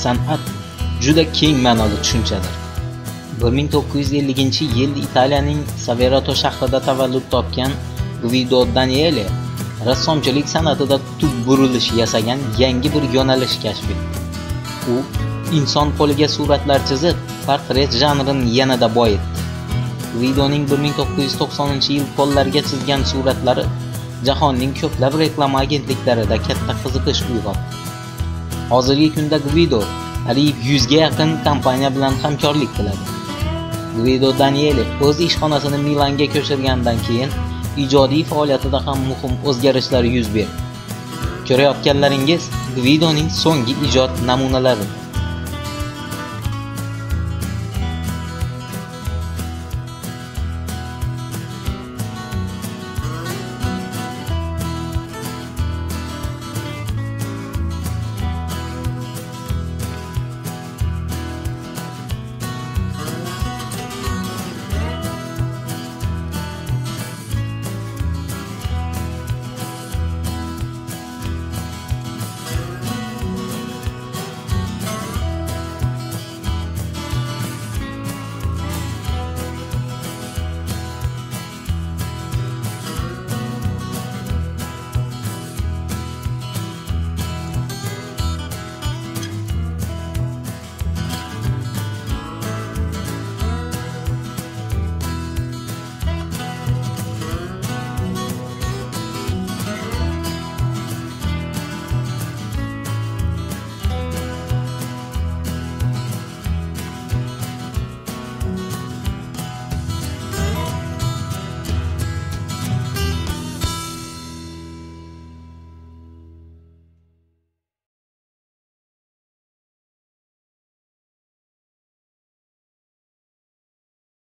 san'at juda keng ma'noli tushunchadir. 1950-yil Italiyaning Saverato shahrida tavallud topgan Guido Danieli rassomchilik san'atida tub burilish yasagan yangi bir yo'nalish kashf etdi. U inson qo'liga suratlar chizib, portret janrini yanada boyitdi. Guidoning 1990-yil qo'llarga chizgan suratlari jahonning ko'plab reklama agentliklarida katta qiziqish uyg'otdi. Hozirgi kunda Guido qariyb 100 ga yaqin kompaniya bilan hamkorlik qiladi. Guido Danieli o'z ishxonasini Milanga ko'chirgandan keyin ijodiy faoliyatida ham muhim o'zgarishlar yuz berdi. Ko'rayotganlaringiz Guidoning so'nggi ijod namunalari.